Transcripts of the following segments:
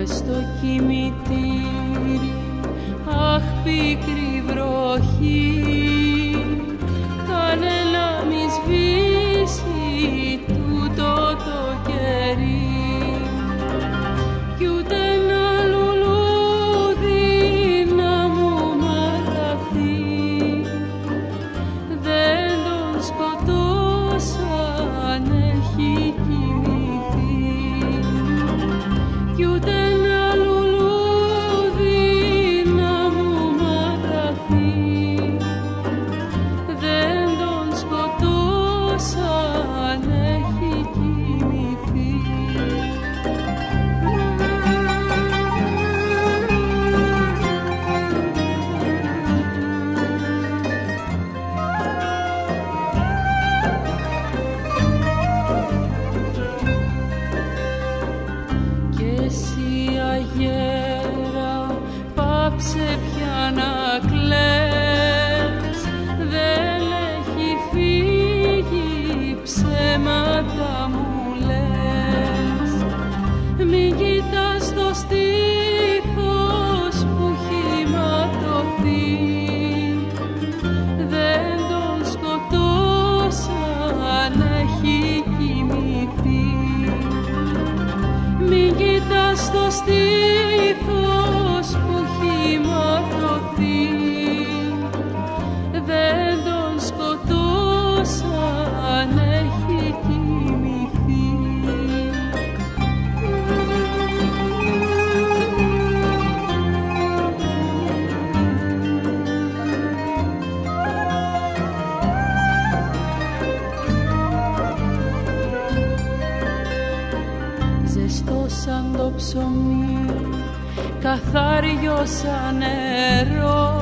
στο κημητήρι, αχ πικρή βροχή, κανένα μη σβήσει τούτο το κερί, κι ούτε ένα λουλούδι να μου ματαθεί, δεν τον σκοτώσαν, έχει κοιμηθεί, κι ούτε ένα λουλούδι να μου ματαθεί, δεν τον σκοτώσαν, έχει κοιμηθεί. Κι εσύ αγέρα πάψε πια να κλαις, δεν έχει φύγει, ψέματα μου λες. Μην κοιτάς το στήθος που έχει ματωθεί, δεν τον σκοτώσαν, έχει κοιμηθεί. Μην κοιτάς το στήθος που έχει ματωθεί, δεν τον σκοτώσαν, έχει κοιμηθεί. Ζεστό σαν το ψωμί, καθάριο σαν νερό,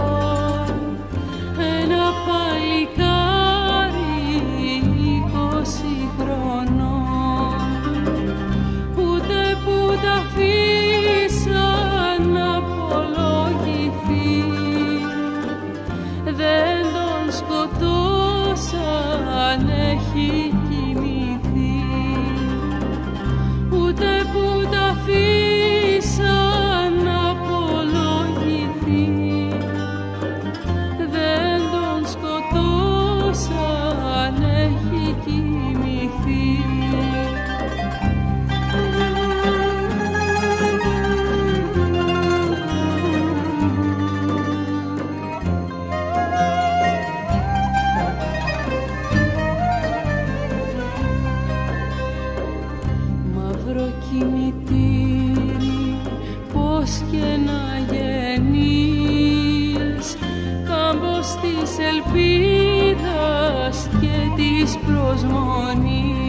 ένα παλικάρι 20 χρονών, ούτε που τα αφήσαν να απολογηθεί, δεν τον σκοτώσαν, έχει κοιμηθεί, ούτε που τα αφήσαν να απολογηθεί, δεν τον σκοτώσαν, έχει κοιμηθεί. Μαύρο κημητήρι, πώς και να γεννείς, κάμπος της ελπίδας και της προσμονής.